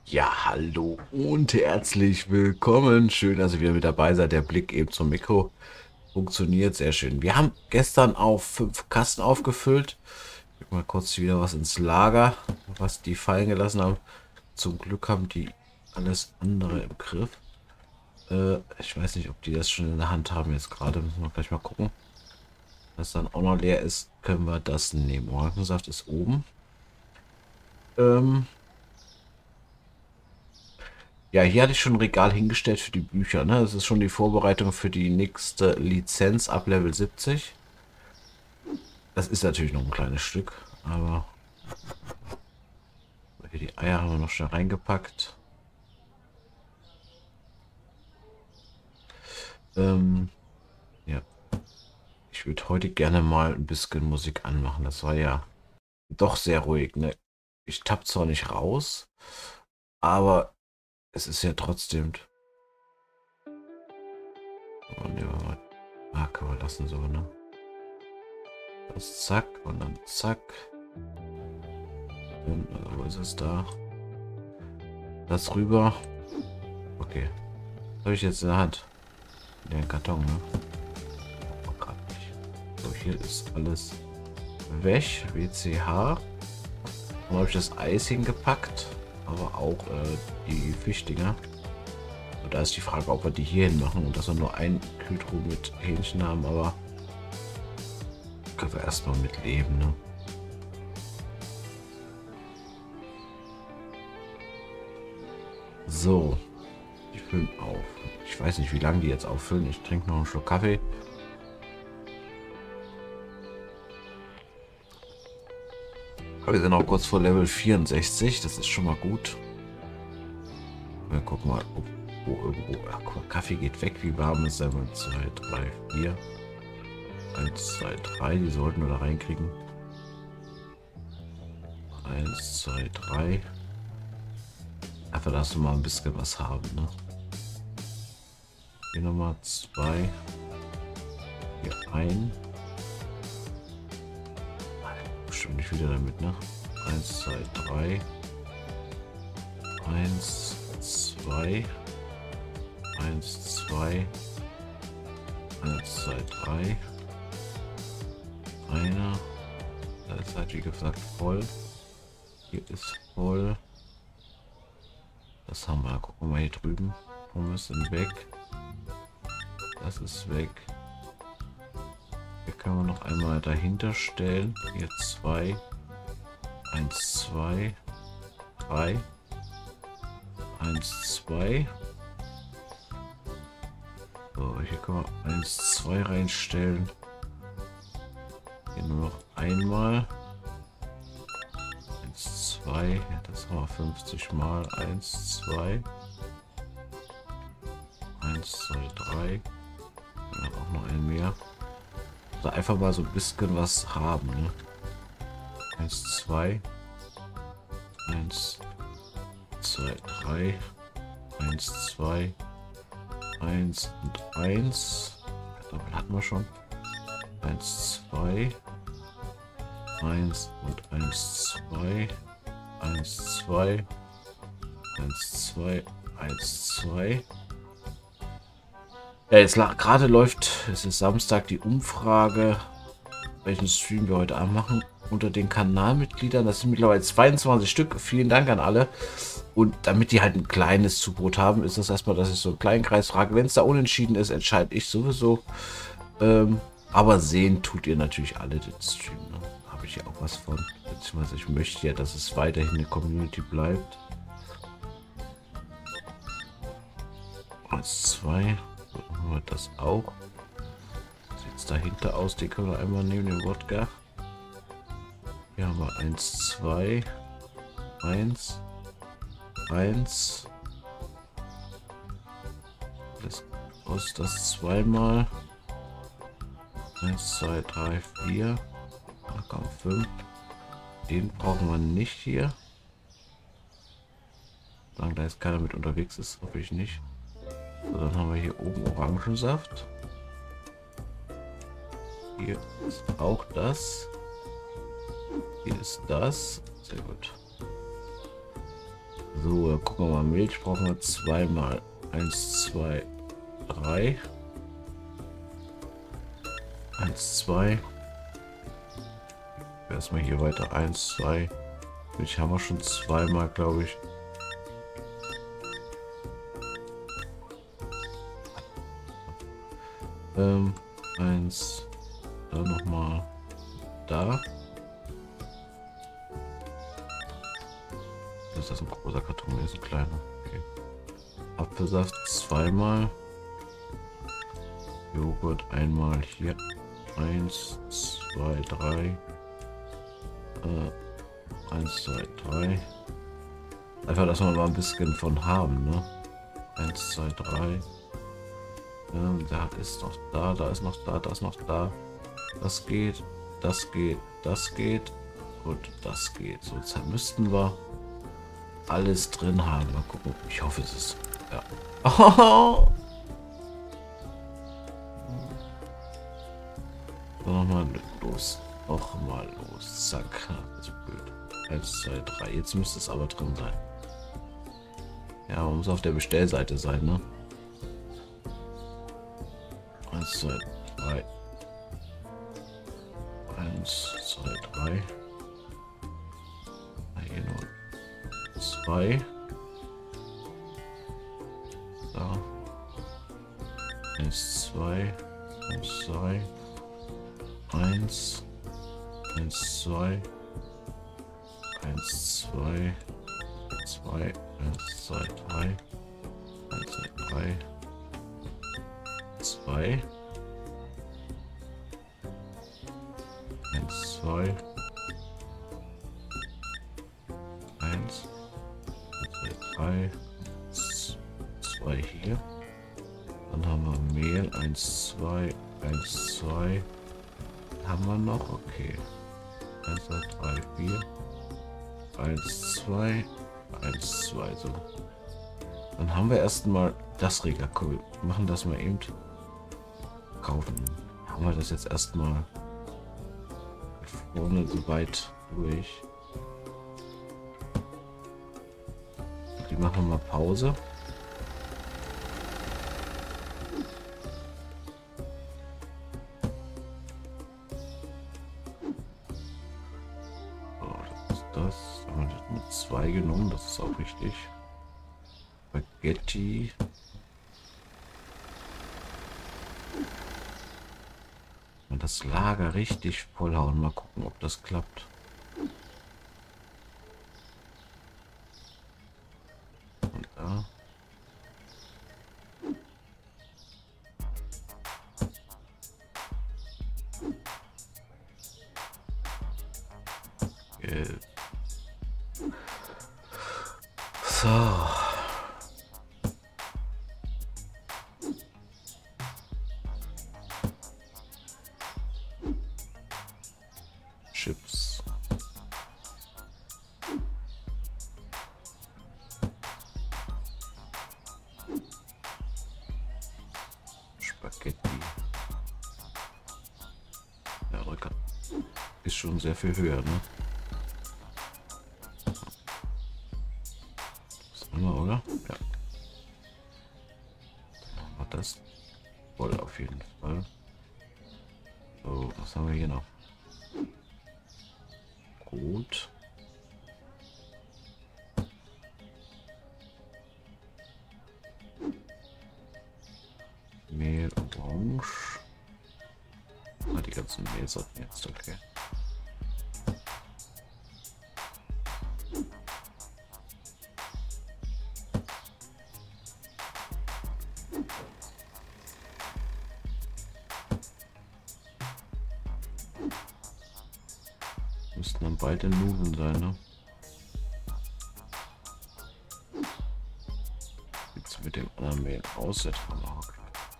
Ja, hallo und herzlich willkommen. Schön, dass ihr wieder mit dabei seid. Der Blick eben zum Mikro funktioniert sehr schön. Wir haben gestern auf 5 Kasten aufgefüllt. Ich leg mal kurz wieder was ins Lager, was die fallen gelassen haben. Zum Glück haben die alles andere im Griff. Ich weiß nicht, ob die das schon in der Hand haben jetzt gerade. Müssen wir gleich mal gucken. Wenn es dann auch noch leer ist, können wir das nehmen. Orangensaft ist oben. Ähm, Ja, hier hatte ich schon ein Regal hingestellt für die Bücher. Ne? Das ist schon die Vorbereitung für die nächste Lizenz ab Level 70. Das ist natürlich noch ein kleines Stück, aber hier die Eier haben wir noch schnell reingepackt. Ähm, ja, ich würde heute gerne mal ein bisschen Musik anmachen. Das war ja doch sehr ruhig. Ne? Ich tapp zwar nicht raus, aber es ist ja trotzdem. Oh, ne, können wir lassen so, ne? Das zack und dann zack. Und, wo ist es da? Das rüber. Okay. Was habe ich jetzt in der Hand? Den Karton, ne? Oh, grad nicht. So, hier ist alles weg. WCH. Dann habe ich das Eis hingepackt. Aber auch die Fischdinger. Und da ist die Frage, ob wir die hier hin machen und dass wir nur ein Kühltruhe mit Hähnchen haben, aber können wir erstmal mit leben, ne? So, die füllen auf. Ich weiß nicht, wie lange die jetzt auffüllen. Ich trinke noch einen Schluck Kaffee. Aber wir sind auch kurz vor Level 64. Das ist schon mal gut. Wir gucken mal, ob wo irgendwo. Ach, guck mal, Kaffee geht weg. Wie warm ist er? 2, 3, 4. 1, 2, 3. Die sollten wir da reinkriegen. 1, 2, 3. Einfach, dass wir mal ein bisschen was haben, ne? Hier nochmal 2. Hier ein. Bestimmt nicht wieder damit, ne? 1, 2, 3. 1, 2. 1, 2. 1, 2, 3. Einer. Da ist halt wie gesagt voll. Hier ist voll. Das haben wir. Gucken wir mal hier drüben. Pommes sind weg. Das ist weg. Hier können wir noch einmal dahinter stellen. Hier 2. 1, 2. 3. 1, 2. So, hier können wir 1, 2 reinstellen. Hier nur noch einmal. 1, 2. Ja, das haben wir 50 mal. 1, 2. 1, 2, 3. Und auch noch ein mehr. Also einfach mal so ein bisschen was haben. Ne? 1, 2. 1, 2, 3. 1, 2. 1 und 1. Damit hatten wir schon. 1, 2. 1 und 1, 2. 1, 2. 1, 2. 1, 2. Ja, jetzt gerade läuft, es ist Samstag, die Umfrage, welchen Stream wir heute Abend machen. Unter den Kanalmitgliedern, das sind mittlerweile 22 Stück. Vielen Dank an alle. Und damit die halt ein kleines Zubrot haben, ist das erstmal, dass ich so einen kleinen Kreis frage. Wenn es da unentschieden ist, entscheide ich sowieso. Aber sehen tut ihr natürlich alle den Stream. Ne? Habe ich ja auch was von. Beziehungsweise ich möchte ja, dass es weiterhin eine Community bleibt. 1, 2. So machen wir das auch. Sieht es dahinter aus? Die können wir einmal nehmen, den Wodka. Hier haben wir 1, 2. 1. 1. Das kostet das zweimal. 1, 2, 3, 4. Da kommt 5. Den brauchen wir nicht hier. Solange da jetzt keiner mit unterwegs ist, hoffe ich nicht. So, dann haben wir hier oben Orangensaft. Hier ist auch das. Hier ist das. Sehr gut. So, gucken wir mal. Milch brauchen wir zweimal. 1, 2, 3. 1, 2. Erstmal hier weiter. 1, 2. Milch haben wir schon zweimal, glaube ich. Eins. Da nochmal. Da. Ist das ein großer Karton? Hier ist ein kleiner. Okay. Apfelsaft zweimal. Joghurt einmal hier. 1, 2, 3. 1, 2, 3. Einfach, dass wir mal ein bisschen von haben, ne? 1, 2, 3. Da ist noch da, da ist noch da, da ist noch da. Das geht, das geht, das geht und das geht. So, jetzt müssten wir alles drin haben. Mal gucken. Ich hoffe, es ist. Ja. Oh! So, nochmal los. Nochmal los. Zack. Das ist blöd. 1, 2, 3. Jetzt müsste es aber drin sein. Ja, man muss auf der Bestellseite sein, ne? 1, 2, 3. 1, 2, 3. Hier nur 2. Da. 1, 2. 1, 2. 1. 1, 2. 1, 2. 2. 1, 2, 3. 1, 2, 3. 2. 1, 2. 1. 2, 3. 2 hier. Dann haben wir Mehl. 1, 2. 1, 2. Haben wir noch? Okay. 1, 2, 3, 4. 1, 2. 1, 2. So. Dann haben wir erstmal das Regal. Cool. Wir machen das mal eben. Kaufen. Haben wir das jetzt erstmal vorne so weit durch. Die machen wir mal Pause. So, das ist das. Haben wir das mit 2 genommen, das ist auch richtig. Spaghetti. Und das Lager richtig vollhauen. Mal gucken, ob das klappt. Und da. So. Chips. Spaghetti. Ja, Rücker. Ist schon sehr viel höher, ne? Das haben wir, oder? Ja. Dann haben wir das voll auf jeden Fall. So, was haben wir hier noch? Brot. Mehl, Orange. Ah, die ganzen Mehlsorten jetzt, okay. Müssten dann beide Nudeln sein, ne? Sieht's mit dem anderen Mehl aus? Jetzt haben wir auch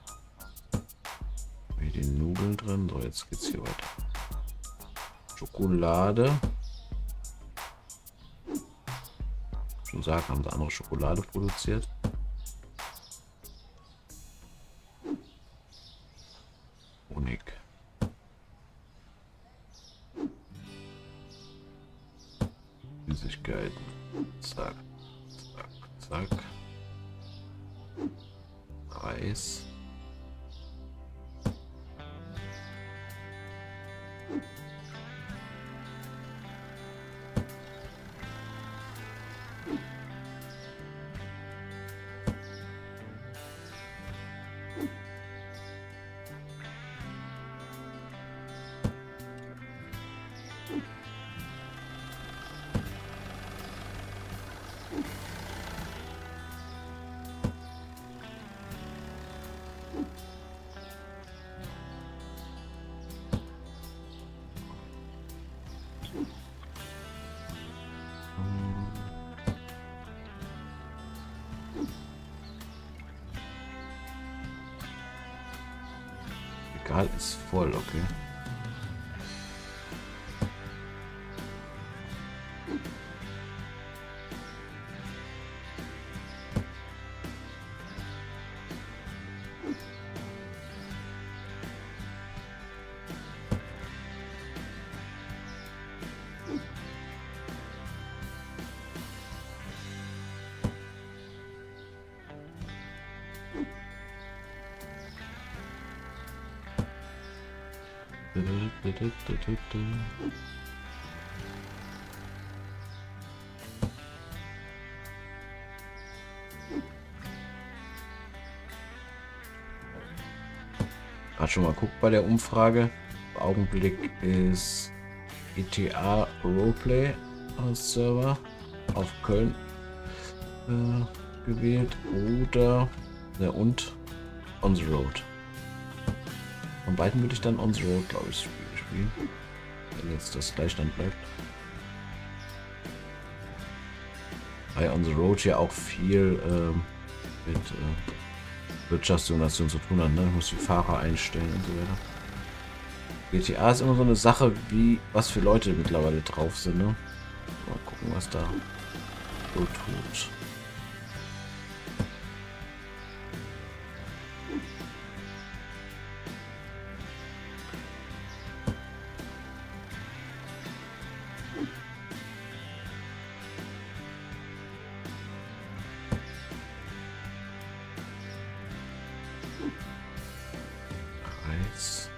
hier die Nudeln drin. So, jetzt geht's hier weiter. Schokolade. Schon sagen, haben sie andere Schokolade produziert. Honig. Süßigkeiten. Zack. Zack. Zack. Reis. Regal ist voll, okay. Gerade schon mal guckt bei der Umfrage. Im Augenblick ist GTA Roleplay als Server auf Köln gewählt oder und On the Road. Von beiden würde ich dann On the Road, glaube ich, spielen. Wenn jetzt das Gleichstand bleibt. Bei On the Road ja auch viel mit Wirtschaftssimulation zu tun hat. Ne? Ich muss die Fahrer einstellen und so weiter. GTA ist immer so eine Sache, wie was für Leute mittlerweile drauf sind. Ne? Mal gucken, was da so tut. Reis.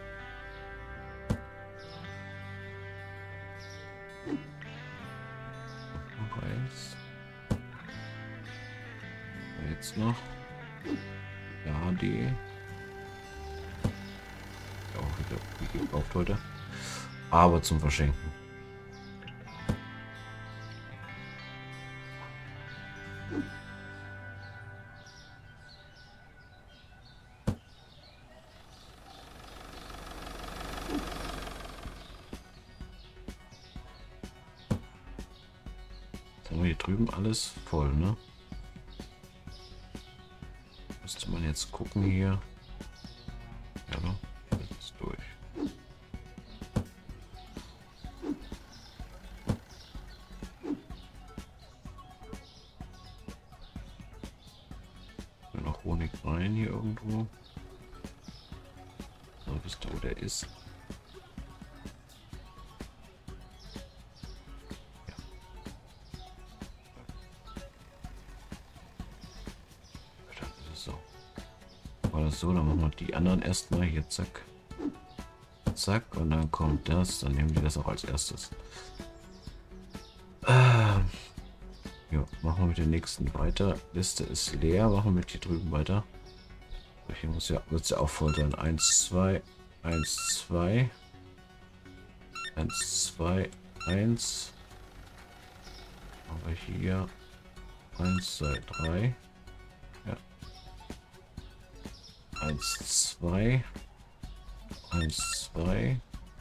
Reis. Jetzt noch. Ja, die. Auch wieder wie gekauft heute. Aber zum Verschenken. Hier drüben alles voll, ne? Müsste man jetzt gucken hier. Ja, ne? Das ist durch. Noch Honig rein hier irgendwo. So, wisst ihr, wo der ist? So, dann machen wir die anderen erstmal hier, zack. Zack, und dann kommt das, dann nehmen die das auch als erstes. Ja, machen wir mit den nächsten weiter. Liste ist leer, machen wir mit hier drüben weiter. Hier muss ja, wird es ja auch voll sein. 1, 2, 1, 2, 1, 2, 1. Aber hier 1, 2, 3. Ja. 1, 2, 1, 2,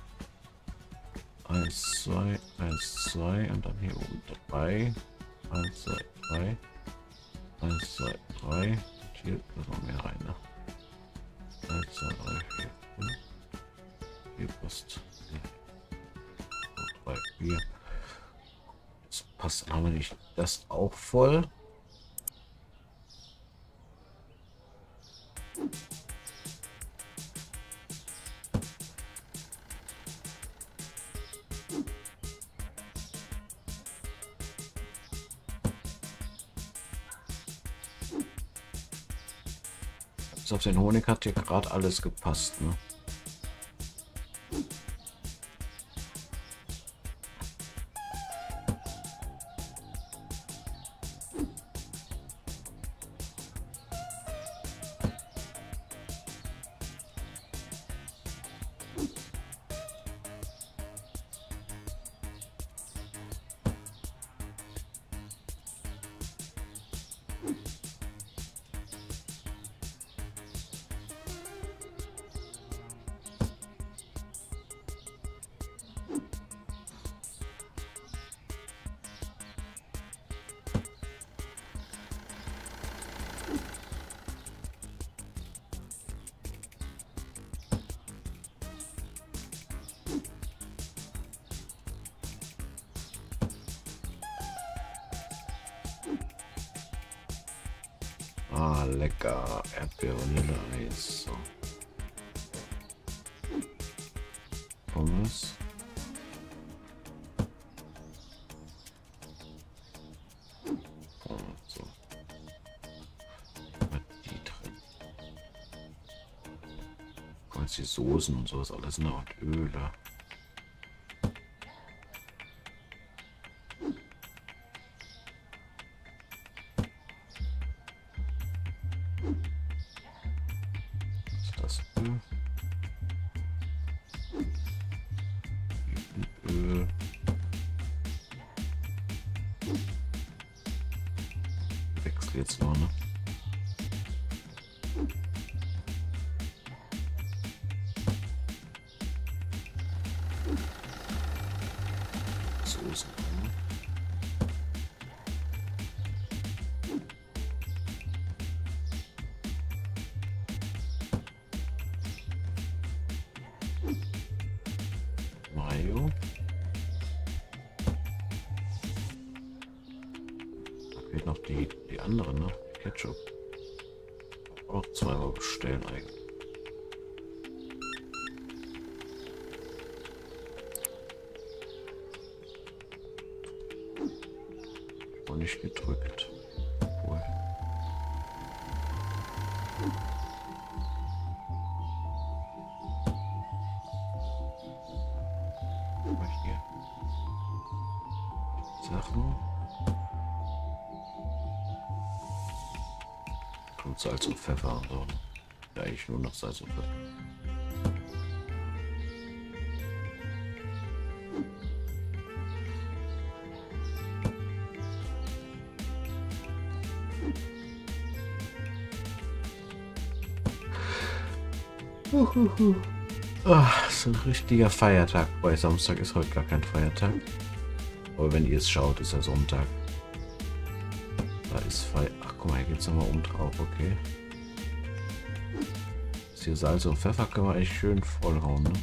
1, 2, 1, 2 und dann hier oben 3, 1, 2, 3, 1, 2, 3 und hier ist noch mehr rein, ne? 1, 2, 3, 4, 5, hier passt 3, 4. Jetzt passt aber nicht das auch voll. Bis auf den Honig hat hier gerade alles gepasst, ne? Ah, lecker. Erdbeer-Vanille-Eis. So. Pommes. Und so. Was die drin? Und jetzt die Soßen und sowas alles, ne? Und Öle. Das Öl. Öl. Wechsel jetzt noch, ne? Soßen. Mayo. Da fehlt noch die andere, ne? Ketchup. Auch zweimal bestellen eigentlich. Und nicht gedrückt. Obwohl. Aber hier. Sachen. Und Salz und Pfeffer und so. Ja, eigentlich nur noch Salz und Pfeffer. Ah, ist ein richtiger Feiertag. Bei Samstag ist heute gar kein Feiertag. Aber wenn ihr es schaut, ist er Sonntag. Da ist Feier. Ach, guck mal, hier geht es nochmal um drauf, okay. Das hier Salz und Pfeffer können wir eigentlich schön vollhauen, ne?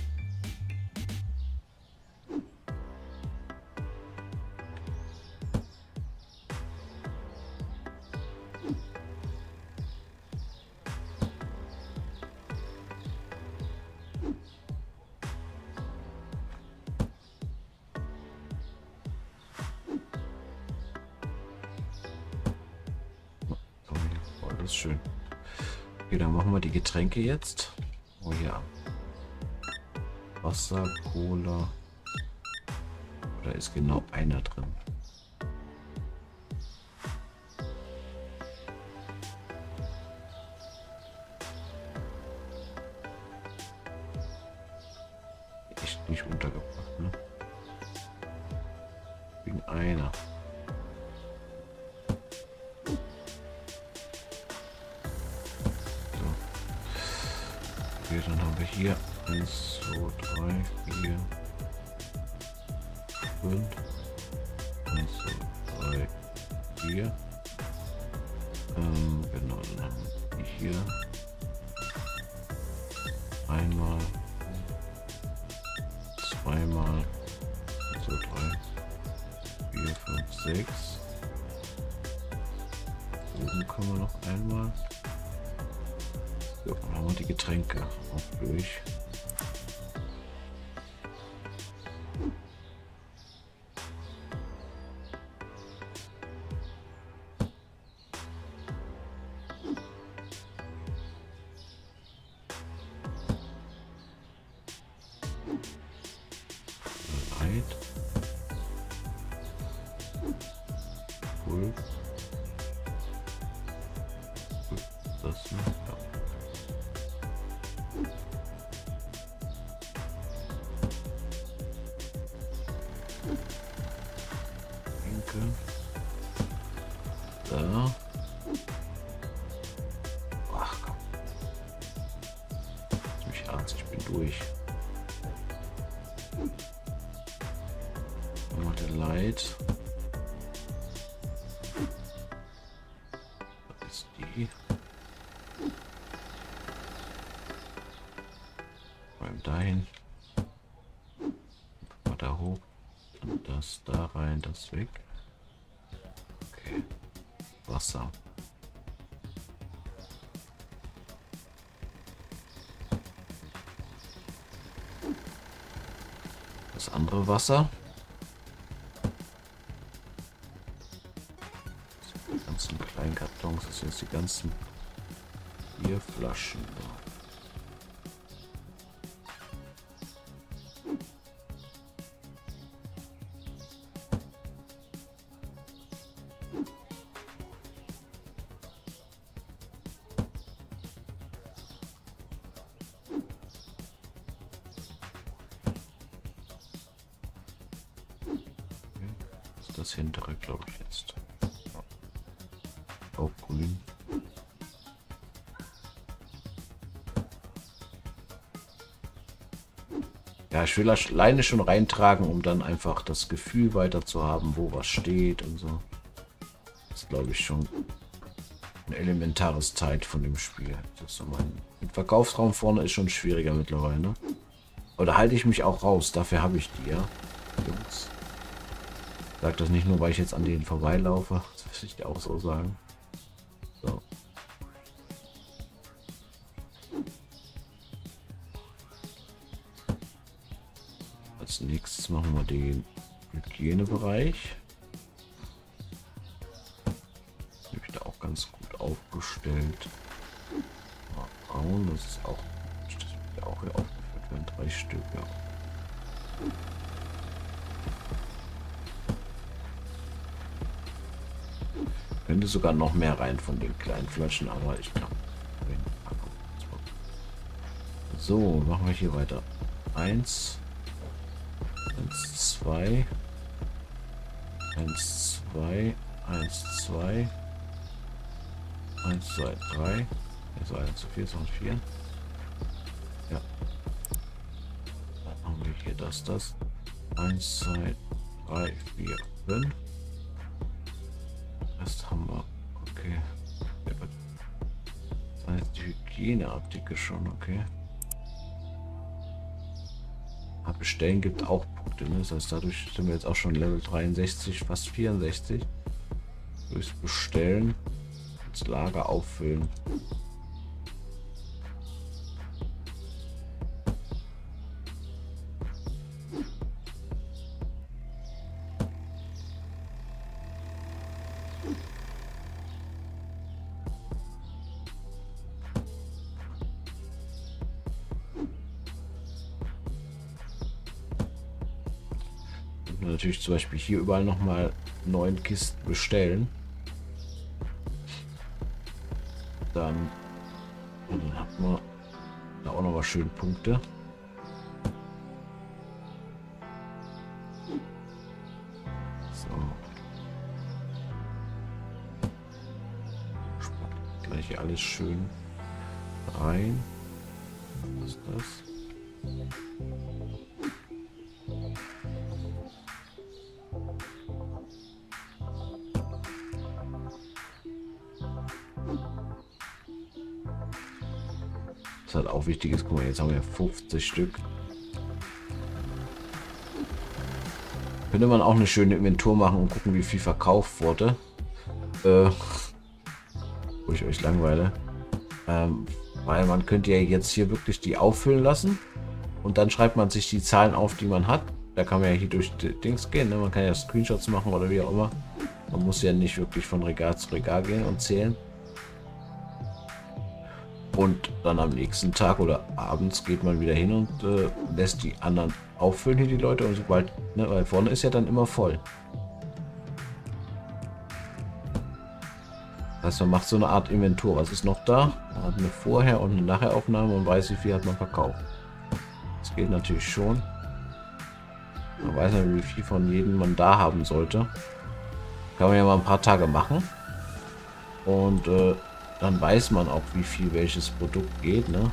Das ist schön. Okay, dann machen wir die Getränke jetzt. Oh ja. Wasser, Cola. Da ist genau einer drin. Echt nicht untergebracht, ne? Wegen einer. Okay, dann haben wir hier 1, 2, 3, 4, 5. 1, 2, 3, 4. Genau, dann haben wir hier einmal, zweimal, 1, 2, 3, 4, 5, 6. Oben können wir noch einmal. So, dann haben wir die Getränke auch durch. Cool. Das, ne? Ja. Winkel. Da. Ach komm. Mich Arzt, ich bin durch. Nochmal der Light. Das ist die. Dahin. Mal da hoch. Und das da rein, das weg. Okay. Wasser. Das andere Wasser. Die ganzen kleinen Kartons, das sind jetzt die ganzen Bierflaschen. Das hintere, glaube ich, jetzt. Auch grün. Ja, ich will alleine schon reintragen, um dann einfach das Gefühl weiter zu haben, wo was steht und so. Das ist, glaube ich, schon ein elementares Teil von dem Spiel. Das ist so mein Verkaufsraum vorne ist schon schwieriger mittlerweile. Ne? Oder halte ich mich auch raus? Dafür habe ich die, ja. Jungs. Ich sage das nicht nur, weil ich jetzt an denen vorbeilaufe. Das würde ich dir auch so sagen. So. Als nächstes machen wir den Hygienebereich. Bin ich da auch ganz gut aufgestellt. Braun, das ist auch hier aufgeführt werden. 3 Stück, ja. Könnte sogar noch mehr rein von den kleinen Flaschen, aber ich glaube. So, machen wir hier weiter. 1, 2, 1, 2, 1, 2, 1, 2, 3. Also 1 zu 4, sondern 4. Ja. Dann haben wir hier das. 1, 2, 3, 4, 5. Das haben wir. Okay. Das heißt die Hygieneartikel schon, okay. Bestellen gibt auch Punkte, ne? Das heißt, dadurch sind wir jetzt auch schon Level 63, fast 64. Durchs Bestellen, das Lager auffüllen. Natürlich zum Beispiel hier überall noch mal 9 Kisten bestellen. Dann hat man da auch noch mal schön Punkte. So. Gleich hier alles schön rein. Was ist das? Was halt auch wichtig ist, guck mal, jetzt haben wir 50 Stück. Könnte man auch eine schöne Inventur machen und gucken, wie viel verkauft wurde. Wo ich euch langweile. Weil man könnte ja jetzt hier wirklich die auffüllen lassen. Und dann schreibt man sich die Zahlen auf, die man hat. Da kann man ja hier durch die Dings gehen. Ne? Man kann ja Screenshots machen oder wie auch immer. Man muss ja nicht wirklich von Regal zu Regal gehen und zählen. Und dann am nächsten Tag oder abends geht man wieder hin und lässt die anderen auffüllen hier, die Leute. Und sobald, ne, weil vorne ist ja dann immer voll. Das heißt, man macht so eine Art Inventur. Was ist noch da? Man hat eine Vorher- und eine Nachheraufnahme und weiß, wie viel hat man verkauft. Das geht natürlich schon. Man weiß ja, wie viel von jedem man da haben sollte. Kann man ja mal ein paar Tage machen. Und dann weiß man auch, wie viel welches Produkt geht, ne?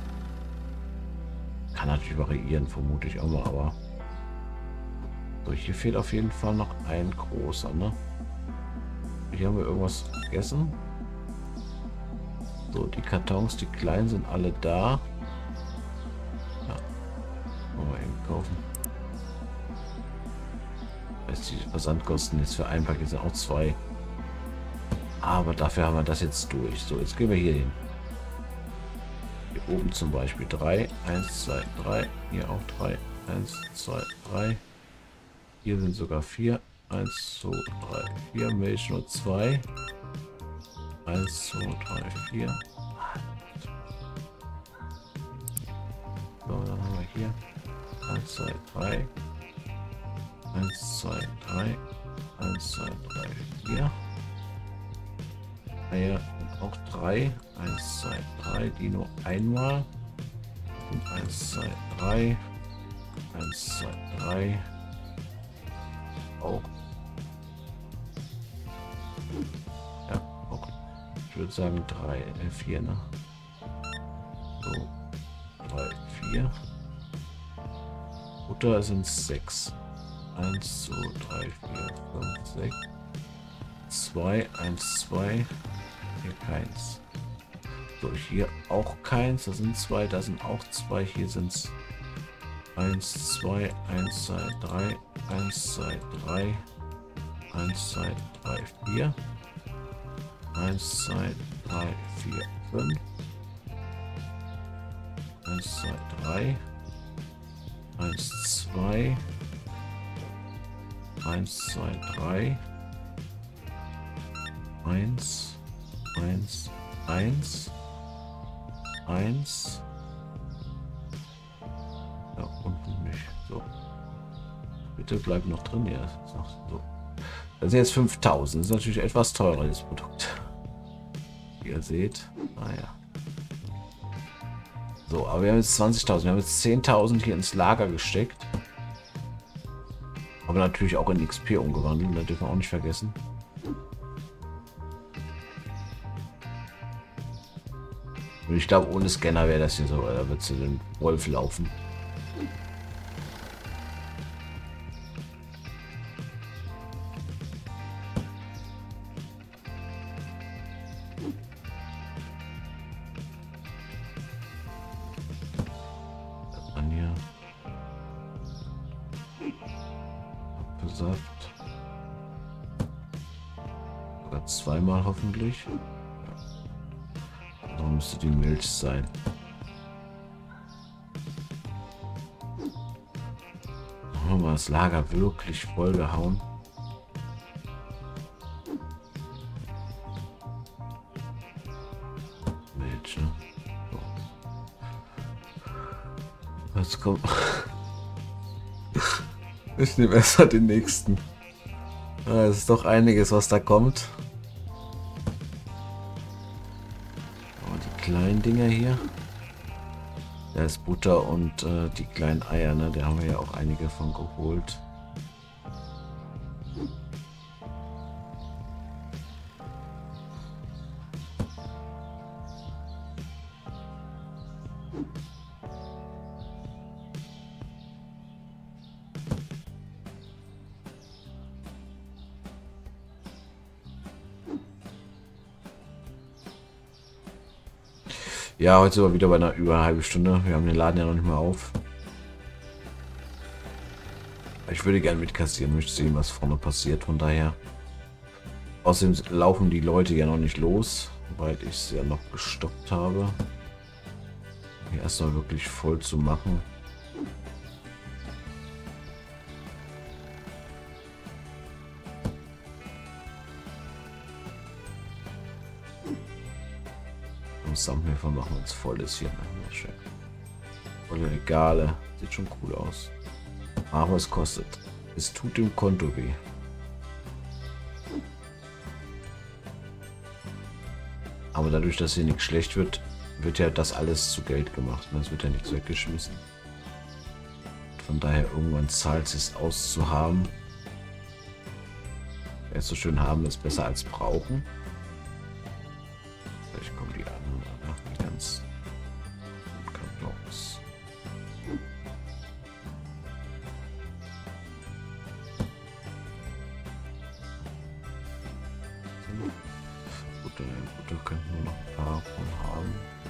Kann natürlich variieren, vermute ich auch mal, aber... So, hier fehlt auf jeden Fall noch ein großer, ne? Hier haben wir irgendwas vergessen. So, die Kartons, die kleinen sind alle da. Ja. Wollen wir eben kaufen. Weiß die Versandkosten jetzt für ein Paket sind auch 2. Aber dafür haben wir das jetzt durch. So, jetzt gehen wir hier hin. Hier oben zum Beispiel 3. 1, 2, 3. Hier auch 3. 1, 2, 3. Hier sind sogar 4. 1, 2, 3, 4. Milch nur 2. 1, 2, 3, 4. So, dann haben wir hier 1, 2, 3. 1, 2, 3. 1, 2, 3, 4. Eier sind auch 3. 1, 2, 3. Die nur einmal. Und 1, 2, 3. 1, 2, 3. Auch. Ja, auch. Ich würde sagen 3, 4, ne? So. 3, 4. Butter sind 6. 1, 2, 3, 4, 5, 6. 2, 1, 2. Hier keins. So, hier auch keins. Da sind 2, da sind auch 2. Hier sind es 1, 2, 1, 2, 3. 1, 2, 3. 1, 2, 3, 4. 1, 2, 3, 4, 5. 1, 2, 3. 1, 2. 1, 2, 3. 1, 1, 1. 1. Ja, unten nicht. So. Bitte bleib noch drin. Ja, so. Das sind jetzt 5000. Das ist natürlich etwas teurer, das Produkt. Wie ihr seht. Naja. So, aber wir haben jetzt 20.000. Wir haben jetzt 10.000 hier ins Lager gesteckt. Aber natürlich auch in XP umgewandelt. Das dürfen wir auch nicht vergessen. Und ich glaube, ohne Scanner wäre das hier so. Da wird zu den Wolf laufen. Dann hier. Apfelsaft. Sogar zweimal hoffentlich. Da müsste die Milch sein. Dann haben wir das Lager wirklich voll gehauen. Milch, ne? So. Jetzt kommt. Ich nehme erst mal den nächsten. Es ist doch einiges, was da kommt. Kleinen Dinger hier. Da ist Butter und die kleinen Eier, ne? Da haben wir ja auch einige von geholt. Ja, heute sind wir wieder bei einer über einer halben Stunde. Wir haben den Laden ja noch nicht mehr auf. Ich würde gerne mitkassieren, möchte sehen, was vorne passiert. Von daher. Außerdem laufen die Leute ja noch nicht los, weil ich es ja noch gestoppt habe. Hier erstmal wirklich voll zu machen. Thumbnail von machen, wenn es voll ist hier. Schön. Volle Regale. Sieht schon cool aus. Aber es kostet. Es tut dem Konto weh. Aber dadurch, dass hier nichts schlecht wird, wird ja das alles zu Geld gemacht. Es wird ja nichts weggeschmissen. Von daher irgendwann zahlt es sich aus zu haben. Erst so schön haben ist besser als brauchen. Vielleicht kommen die anderen danach die ganz Kartons. Butter könnten wir noch ein paar von haben.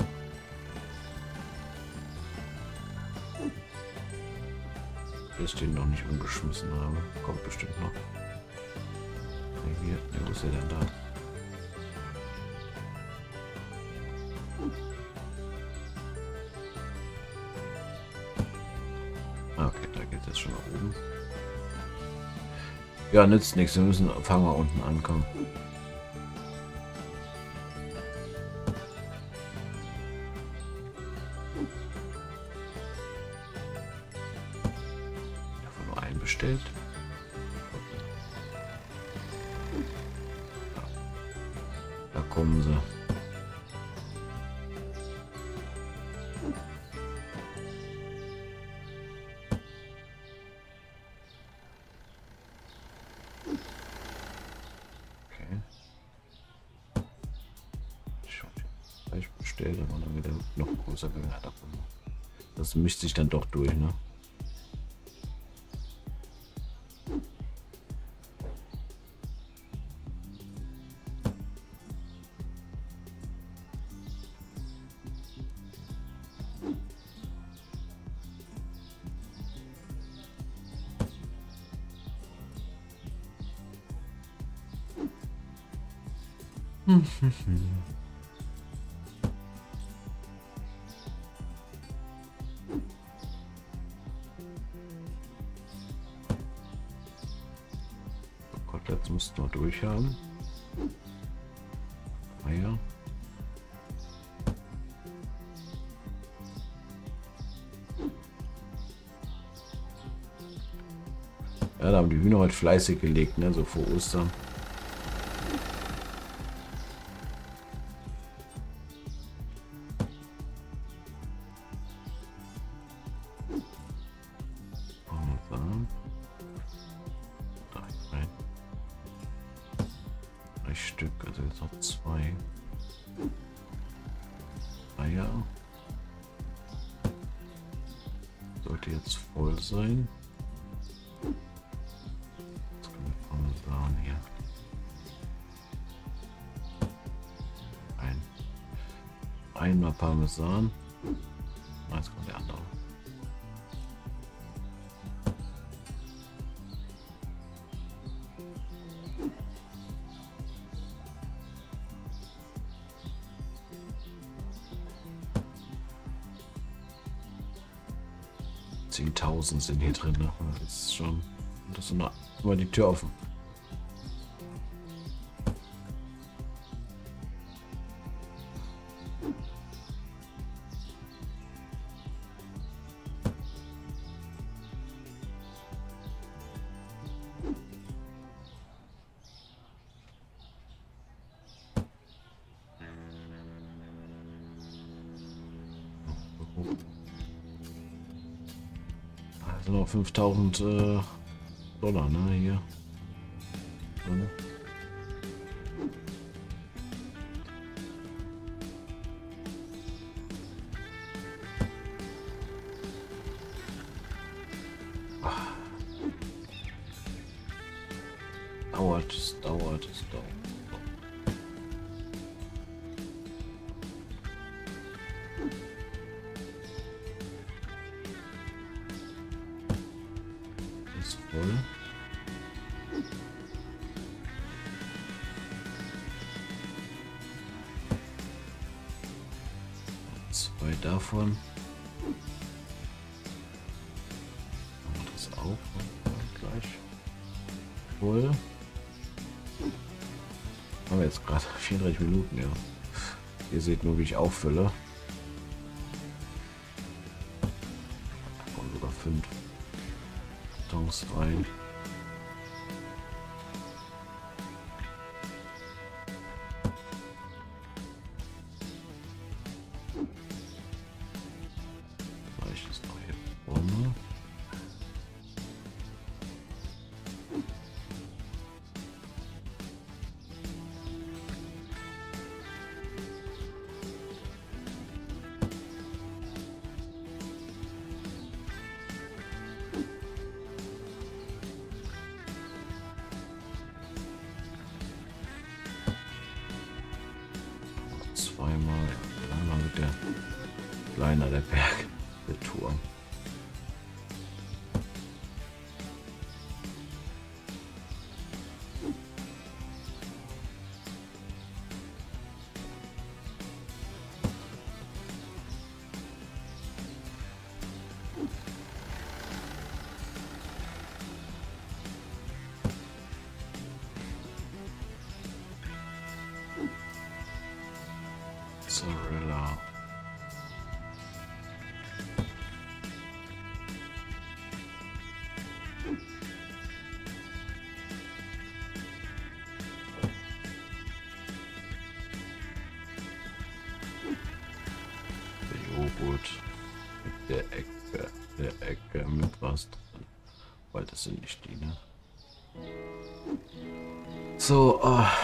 Bis ich den noch nicht umgeschmissen habe. Kommt bestimmt noch. Hier, wo ist er denn da? Okay, da geht es schon nach oben. Ja, nützt nichts. Fangen wir unten ankommen. Davon nur einen bestellt. Da kommen sie. Okay. Ich bestelle, aber dann wieder noch größer gegangen. Das mischt sich dann doch durch, ne? Koteletts müssten wir durch haben. Eier. Ja, da haben die Hühner heute fleißig gelegt, ne? So vor Ostern. Stück, also jetzt noch 2 Eier. Sollte jetzt voll sein. Jetzt können wir Parmesan hier. Einmal Parmesan. Jetzt kommt der andere. Tausend sind hier drin. Ne? Das ist schon. Das ist immer die Tür offen. Noch 5000 Dollar, ne, hier. Und es dauert. Voll. Zwei davon. Das auch gleich voll. Haben wir jetzt gerade 34 Minuten, ja. Ihr seht nur, wie ich auffülle. Da kommen sogar 5 Kartons rein. Zweimal. Einmal mit der kleiner der Berg. Der Turm. Zorilla. Der Joghurt mit der Ecke mit was drin. Weil das sind nicht die, ne? So,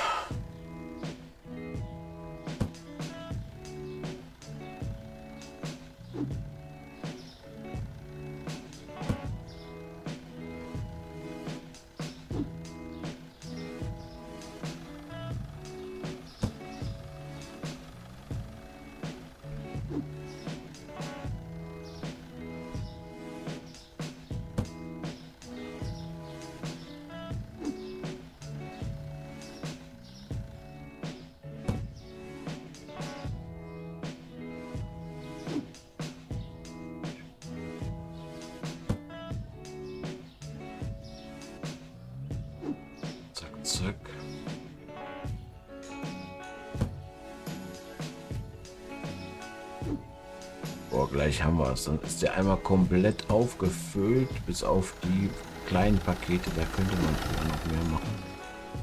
zack. Boah, gleich haben wir es. Dann ist der einmal komplett aufgefüllt, bis auf die kleinen Pakete. Da könnte man sogar noch mehr machen.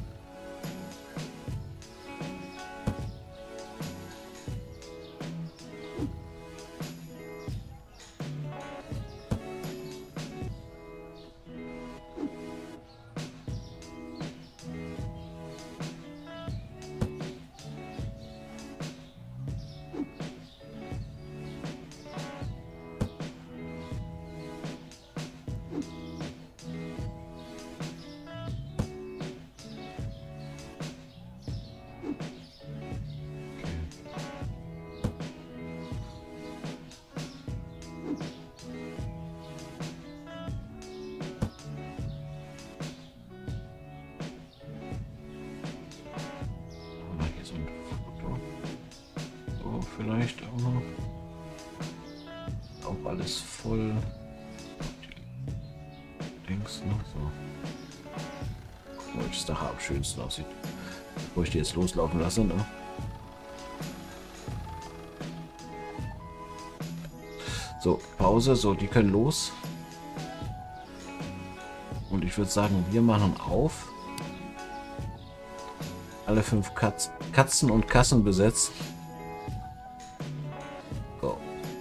Vielleicht auch noch. Auch alles voll. Links noch so. Guck mal, welches Dach am schönsten aussieht. Bevor ich die jetzt loslaufen lasse, ne? So, Pause. So, die können los. Und ich würde sagen, wir machen auf. Alle 5 Katzen und Kassen besetzt. So.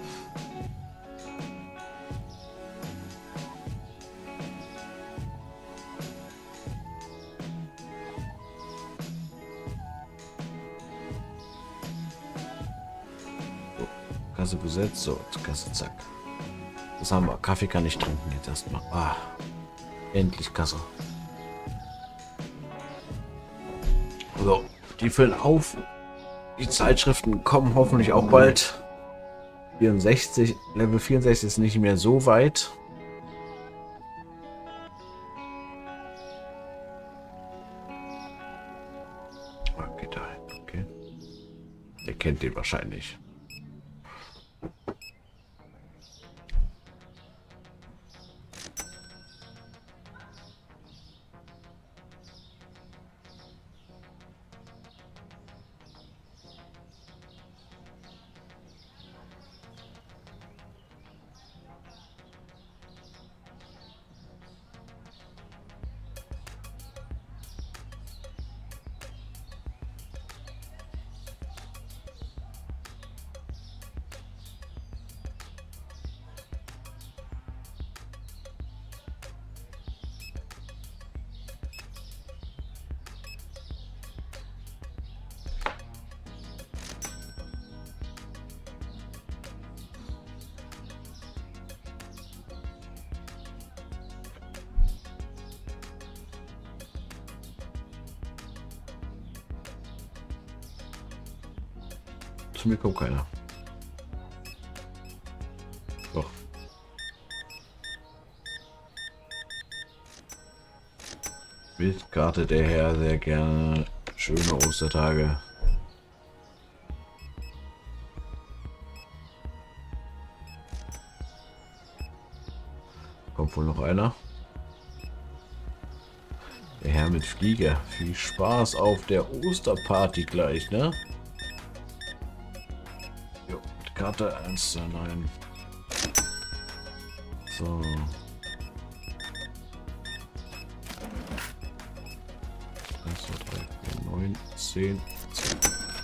So, Kasse besetzt. So, Kasse, zack. Das haben wir. Kaffee kann ich trinken jetzt erstmal. Ah, endlich Kasse. So, die füllen auf. Die Zeitschriften kommen hoffentlich auch bald. 64, Level 64 ist nicht mehr so weit. Okay, da. Okay. Der kennt den wahrscheinlich. Zu mir kommt keiner. Doch. Bildkarte der Herr sehr gerne. Schöne Ostertage. Kommt wohl noch einer. Der Herr mit Flieger. Viel Spaß auf der Osterparty gleich, ne? Jo, Karte 1 zu 9. So. 1, 2, 3, 4, 9, 10, 10.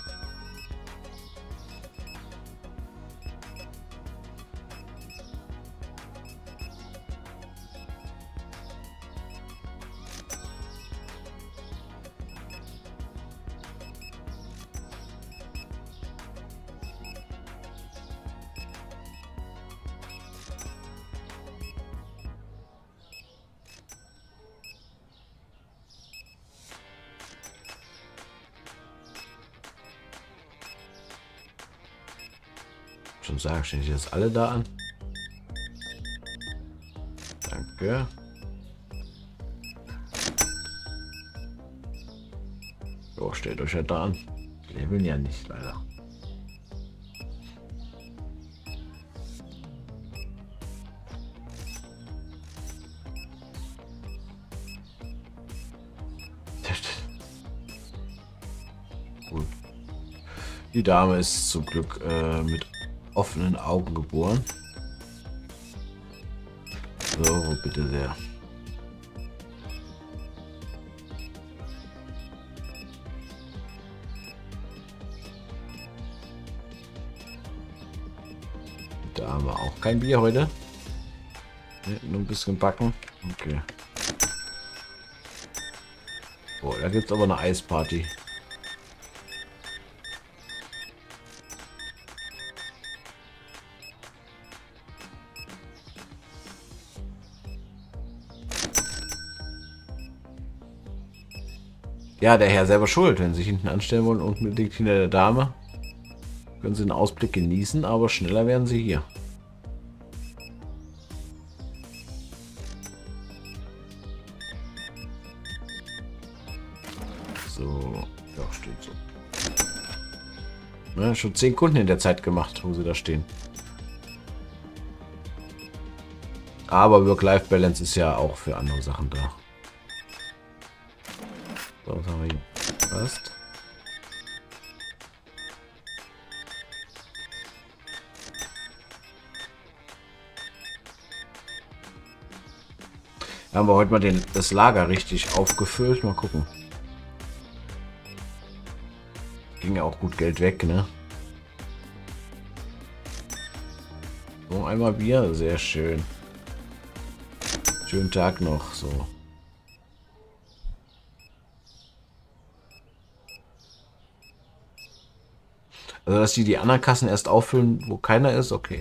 Schon sagen, stehen die jetzt alle da an? Danke. Jo, stellt euch ja da an. Leveln ja nicht, leider. Gut. Die Dame ist zum Glück mit offenen Augen geboren. So, bitte sehr. Da haben wir auch kein Bier heute. Ne, nur ein bisschen backen. Okay. Oh, da gibt es aber eine Eisparty. Ja, der Herr selber schuld, wenn Sie sich hinten anstellen wollen und unbedingt hinter der Dame. Können Sie den Ausblick genießen, aber schneller werden Sie hier. So, ja, steht so. Ja, schon 10 Kunden in der Zeit gemacht, wo Sie da stehen. Aber Work-Life-Balance ist ja auch für andere Sachen da. So, was haben wir hier? Passt. Da haben wir heute mal das Lager richtig aufgefüllt. Mal gucken. Ging ja auch gut Geld weg, ne? So, einmal Bier. Sehr schön. Schönen Tag noch. So. Also, dass die anderen Kassen erst auffüllen, wo keiner ist, okay.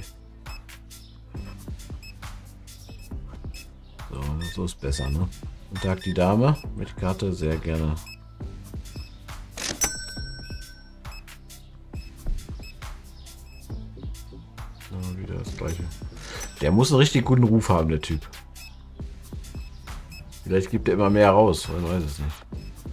So, so ist besser, ne? Guten Tag, die Dame mit Karte, sehr gerne. So, wieder das gleiche. Der muss einen richtig guten Ruf haben, der Typ. Vielleicht gibt er immer mehr raus, man weiß es nicht.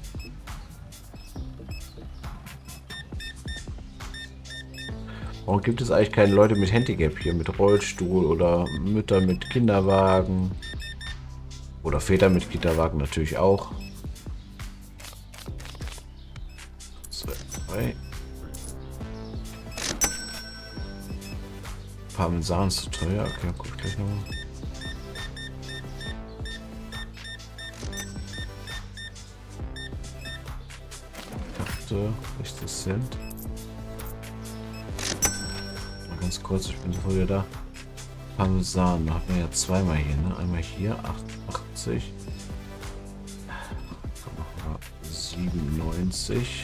Warum gibt es eigentlich keine Leute mit Handicap hier, mit Rollstuhl oder Mütter mit Kinderwagen? Oder Väter mit Kinderwagen natürlich auch. 2, 3. Parmesan ist zu teuer. Okay, guck gleich nochmal. Karte, 60 Cent. Ganz kurz, ich bin sofort wieder da. Parmesan, da haben wir ja zweimal hier, ne? Einmal hier, 88. 97.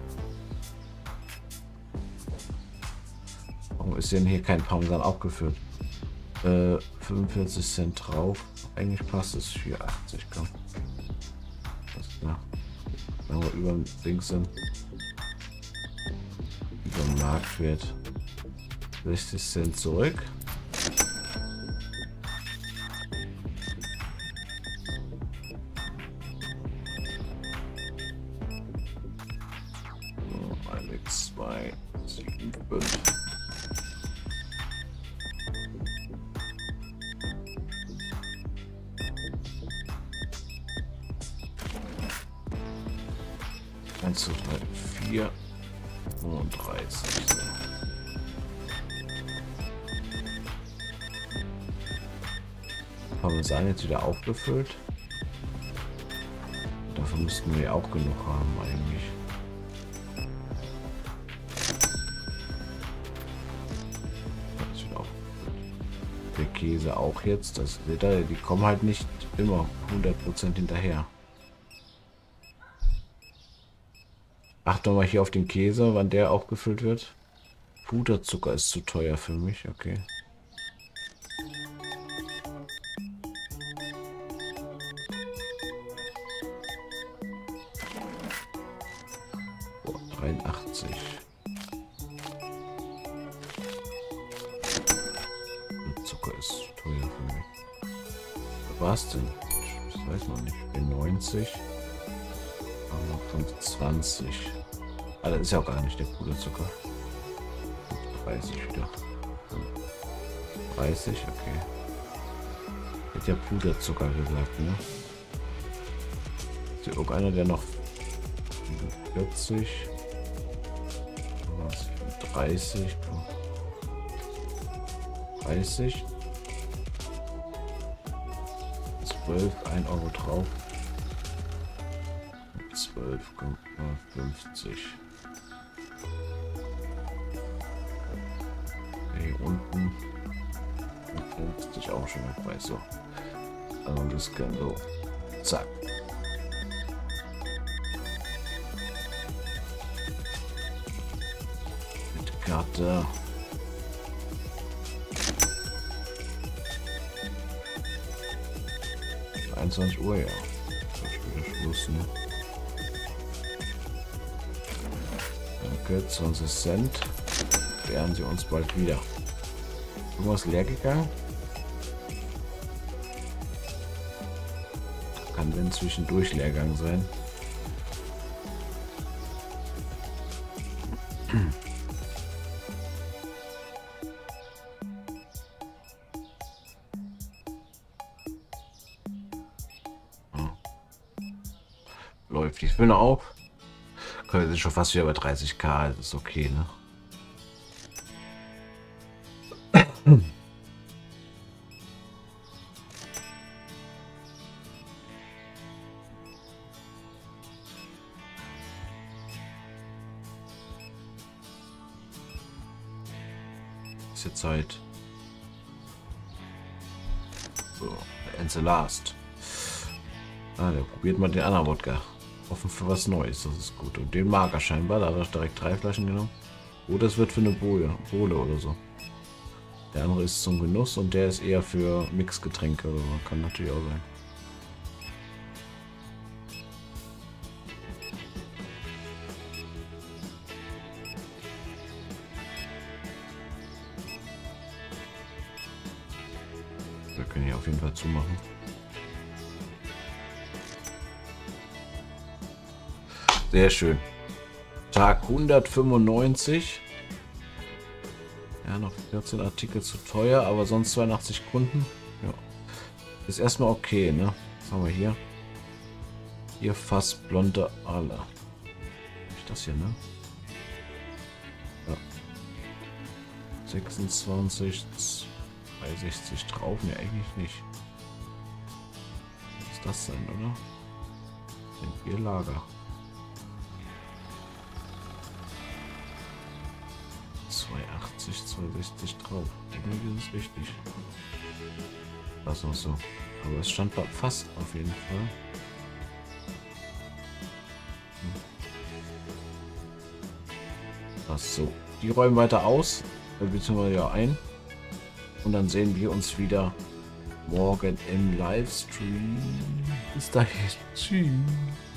Warum ist denn hier kein Parmesan aufgeführt? 45 Cent drauf. Eigentlich passt es 4,80. Komm. Das klar. Wenn wir über dem Ding sind. Über dem Marktwert. 60 Cent zurück. So, 1, 2, 7, 5. Eins, zwei, drei, 4, 35. So. Parmesan jetzt wieder aufgefüllt. Davon müssten wir auch genug haben eigentlich. Das wird aufgefüllt. Der Käse auch jetzt. Das seht ihr, die kommen halt nicht immer 100% hinterher. Achtung mal hier auf den Käse, wann der aufgefüllt wird. Puderzucker ist zu teuer für mich, okay. Oh, 83. Zucker ist zu teuer für mich. Was war's denn? Das weiß man nicht. Ich bin 90. 20. Ah, das ist ja auch gar nicht der Puderzucker. 30 wieder. 30, okay. Hat ja Puderzucker gesagt, ne? Ist hier irgendeiner, der noch 40, 30, 30, 12, 1 Euro drauf. 12,50. Hier unten 50 auch schon mal Preis. So. Also das kann so. Zack. Mit Karte. Um 21 Uhr, ja. Das ist wieder Schluss, ne? Danke, 20 Cent. Werden sie uns bald wieder. Irgendwas leer gegangen? Kann denn zwischendurch Leergang sein? Läuft die Spinne auf. Wir sind schon fast wieder bei 30.000. Das ist okay, ne? Ist jetzt Zeit. So, and the last. Ah, der probiert mal den anderen Wodka. Offen für was Neues, das ist gut. Und den mag er scheinbar, da hat er direkt 3 Flaschen genommen. Oder es wird für eine Bohle oder so. Der andere ist zum Genuss und der ist eher für Mixgetränke oder so. Kann natürlich auch sein. Wir können hier auf jeden Fall zumachen. Sehr schön. Tag 195. Ja, noch 14 Artikel zu teuer, aber sonst 82 Kunden. Ja. Ist erstmal okay, ne? Was haben wir hier? Hier fast blonde Alle. Ist das hier, ne? Ja. 26, 360 drauf. Ne, eigentlich nicht. Was ist das denn, oder? Ein Bierlager. 280, 260 drauf. Irgendwie ist es richtig. Das noch so. Aber es stand fast auf jeden Fall. Das so. Die räumen weiter aus, beziehungsweise ja ein. Und dann sehen wir uns wieder morgen im Livestream. Bis dahin. Tschüss.